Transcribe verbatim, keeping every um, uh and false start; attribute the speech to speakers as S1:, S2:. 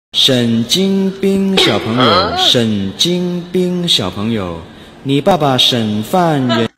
S1: 沈金兵小朋友，沈金兵小朋友，你爸爸沈范人。